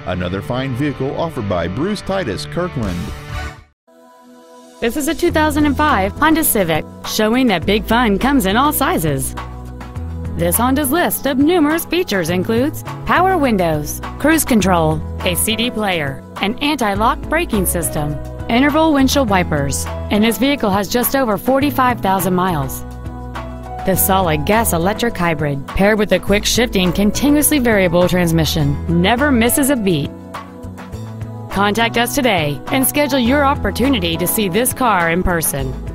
Another fine vehicle offered by Bruce Titus, Kirkland. This is a 2005 Honda Civic, showing that big fun comes in all sizes. This Honda's list of numerous features includes power windows, cruise control, a CD player, an anti-lock braking system, interval windshield wipers, and this vehicle has just over 45,000 miles. The solid gas-electric hybrid, paired with a quick shifting, continuously variable transmission, never misses a beat. Contact us today and schedule your opportunity to see this car in person.